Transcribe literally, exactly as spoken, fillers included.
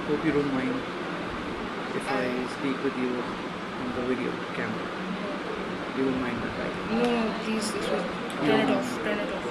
Hope you don't mind if I speak with you on the video camera. You won't mind that, right? No, no, please, this was, turn it off, turn it off.